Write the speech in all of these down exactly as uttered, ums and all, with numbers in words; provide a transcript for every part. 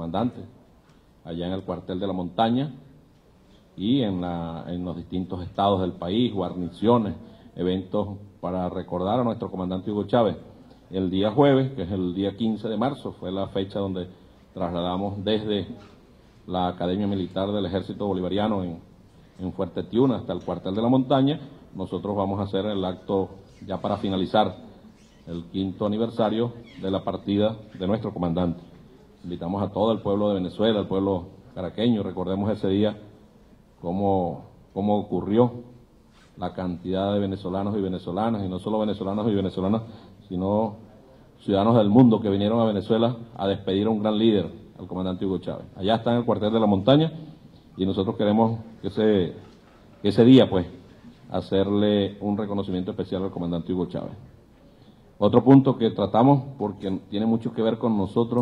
comandante, allá en el cuartel de la montaña y en, la, en los distintos estados del país, guarniciones, eventos para recordar a nuestro comandante Hugo Chávez. El día jueves, que es el día quince de marzo, fue la fecha donde trasladamos desde la Academia Militar del Ejército Bolivariano en, en Fuerte Tiuna hasta el cuartel de la montaña. Nosotros vamos a hacer el acto ya para finalizar el quinto aniversario de la partida de nuestro comandante. Invitamos a todo el pueblo de Venezuela, al pueblo caraqueño, recordemos ese día cómo, cómo ocurrió la cantidad de venezolanos y venezolanas, y no solo venezolanos y venezolanas, sino ciudadanos del mundo que vinieron a Venezuela a despedir a un gran líder, al comandante Hugo Chávez. Allá está en el cuartel de la montaña y nosotros queremos que ese, que ese día, pues, hacerle un reconocimiento especial al comandante Hugo Chávez. Otro punto que tratamos, porque tiene mucho que ver con nosotros,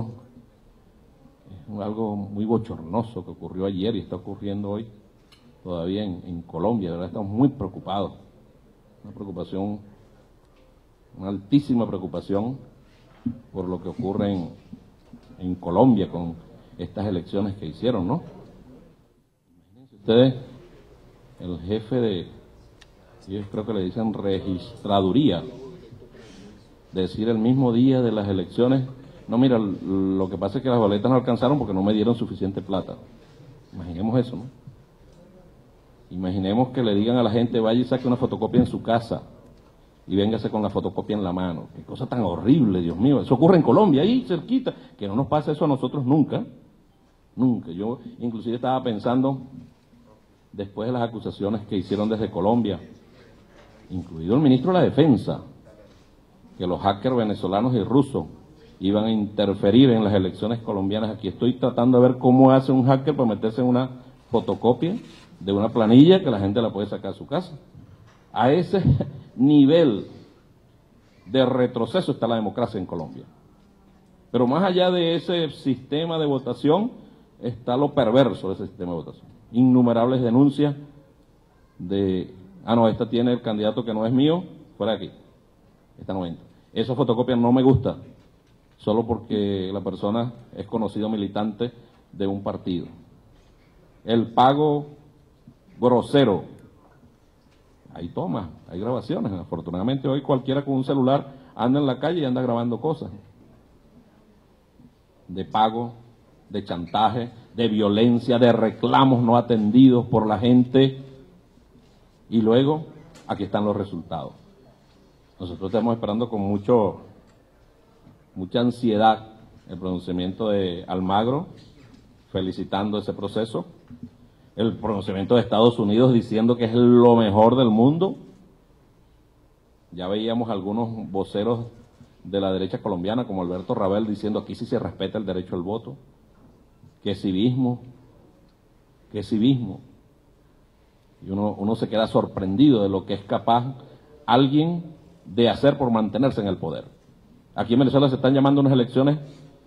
es algo muy bochornoso que ocurrió ayer y está ocurriendo hoy todavía en, en Colombia. De verdad estamos muy preocupados, una preocupación, una altísima preocupación por lo que ocurre en, en Colombia con estas elecciones que hicieron, ¿no? Imagínense ustedes, el jefe de, yo creo que le dicen registraduría, decir el mismo día de las elecciones, no, mira, lo que pasa es que las boletas no alcanzaron porque no me dieron suficiente plata. Imaginemos eso, ¿no? Imaginemos que le digan a la gente, vaya y saque una fotocopia en su casa y véngase con la fotocopia en la mano. Qué cosa tan horrible, Dios mío. Eso ocurre en Colombia, ahí cerquita. Que no nos pase eso a nosotros nunca, nunca. Yo inclusive estaba pensando, después de las acusaciones que hicieron desde Colombia, incluido el ministro de la Defensa, que los hackers venezolanos y rusos iban a interferir en las elecciones colombianas. Aquí estoy tratando de ver cómo hace un hacker para meterse en una fotocopia de una planilla que la gente la puede sacar a su casa. A ese nivel de retroceso está la democracia en Colombia. Pero más allá de ese sistema de votación está lo perverso de ese sistema de votación. Innumerables denuncias de, ah no, esta tiene el candidato que no es mío, fuera de aquí, esta no entra. Esa fotocopia no me gusta, solo porque la persona es conocido militante de un partido. El pago grosero, hay tomas, hay grabaciones. Afortunadamente hoy cualquiera con un celular anda en la calle y anda grabando cosas. De pago, de chantaje, de violencia, de reclamos no atendidos por la gente. Y luego, aquí están los resultados. Nosotros estamos esperando con mucho, mucha ansiedad el pronunciamiento de Almagro, felicitando ese proceso, el pronunciamiento de Estados Unidos diciendo que es lo mejor del mundo. Ya veíamos algunos voceros de la derecha colombiana, como Alberto Rabel, diciendo aquí sí se respeta el derecho al voto. ¡Qué civismo! ¡Qué civismo! Y uno, uno se queda sorprendido de lo que es capaz alguien de hacer por mantenerse en el poder. Aquí en Venezuela se están llamando unas elecciones,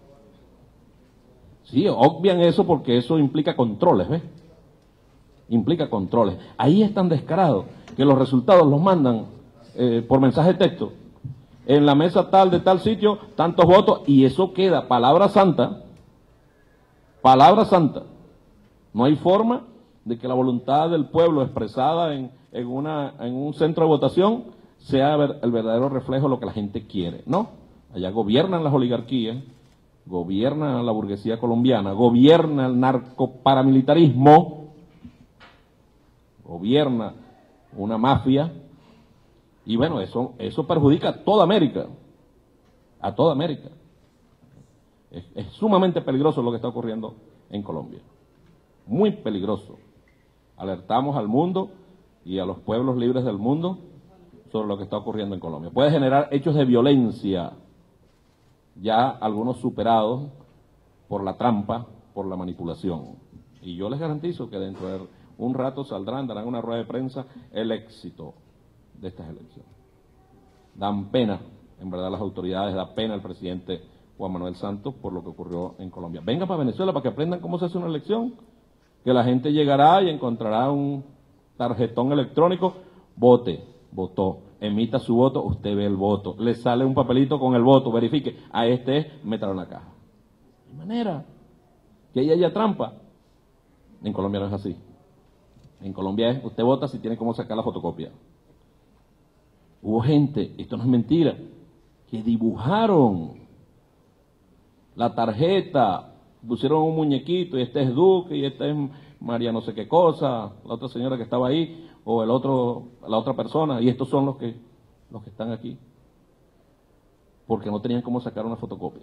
sí, obvian eso porque eso implica controles, ¿ves? Implica controles. Ahí es tan descarado que los resultados los mandan eh, por mensaje de texto. En la mesa tal de tal sitio, tantos votos, y eso queda palabra santa, palabra santa. No hay forma de que la voluntad del pueblo expresada en, en, una, en un centro de votación sea el verdadero reflejo de lo que la gente quiere. No, allá gobiernan las oligarquías, gobierna la burguesía colombiana, gobierna el narcoparamilitarismo, gobierna una mafia, y bueno, eso, eso perjudica a toda América, a toda América. Es, es sumamente peligroso lo que está ocurriendo en Colombia, muy peligroso. Alertamos al mundo y a los pueblos libres del mundo sobre lo que está ocurriendo en Colombia. Puede generar hechos de violencia, ya algunos superados por la trampa, por la manipulación. Y yo les garantizo que dentro de un rato saldrán, darán una rueda de prensa, el éxito de estas elecciones. Dan pena, en verdad, las autoridades, da pena el presidente Juan Manuel Santos por lo que ocurrió en Colombia. Venga para Venezuela para que aprendan cómo se hace una elección, que la gente llegará y encontrará un tarjetón electrónico, vote. Votó, emita su voto, usted ve el voto, le sale un papelito con el voto, verifique, a este es, métalo en la caja. De manera, que ahí haya trampa. En Colombia no es así. En Colombia es, usted vota si tiene cómo sacar la fotocopia. Hubo gente, esto no es mentira, que dibujaron la tarjeta, pusieron un muñequito y este es Duque y este es María no sé qué cosa, la otra señora que estaba ahí, o el otro, la otra persona, y estos son los que, los que están aquí. Porque no tenían cómo sacar una fotocopia.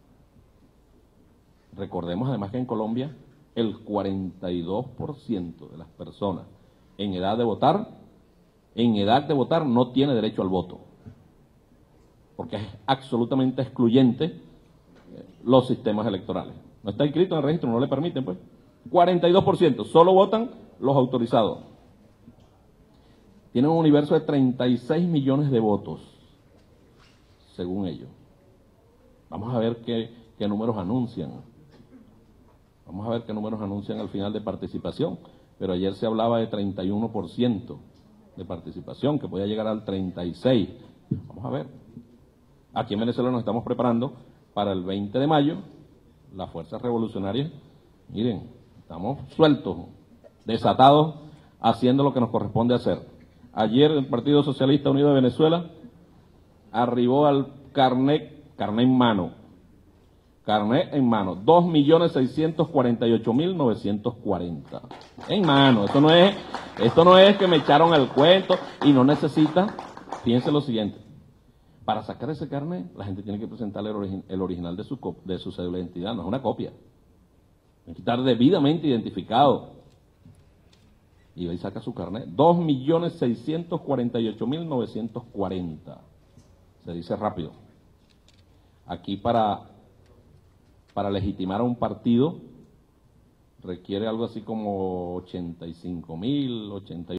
Recordemos además que en Colombia el cuarenta y dos por ciento de las personas en edad de votar, en edad de votar no tiene derecho al voto. Porque es absolutamente excluyente los sistemas electorales. No está inscrito en el registro, no le permiten, pues. cuarenta y dos por ciento, solo votan los autorizados. Tienen un universo de treinta y seis millones de votos, según ellos. Vamos a ver qué, qué números anuncian. Vamos a ver qué números anuncian al final de participación. Pero ayer se hablaba de treinta y uno por ciento de participación, que podía llegar al treinta y seis por ciento. Vamos a ver. Aquí en Venezuela nos estamos preparando para el veinte de mayo. Las fuerzas revolucionarias, miren, estamos sueltos, desatados, haciendo lo que nos corresponde hacer. Ayer el Partido Socialista Unido de Venezuela arribó al carnet, carnet en mano, carnet en mano, dos millones seiscientos cuarenta y ocho mil novecientos cuarenta. En mano, esto no es, esto no es que me echaron el cuento y no necesita, fíjense lo siguiente, para sacar ese carnet la gente tiene que presentarle el, origi el original de su, de su cédula de identidad, no es una copia. Tiene que estar debidamente identificado. Y ahí saca su carnet, dos millones seiscientos cuarenta y ocho mil novecientos cuarenta. Se dice rápido. Aquí para, para legitimar a un partido requiere algo así como ochenta y cinco mil, ochenta y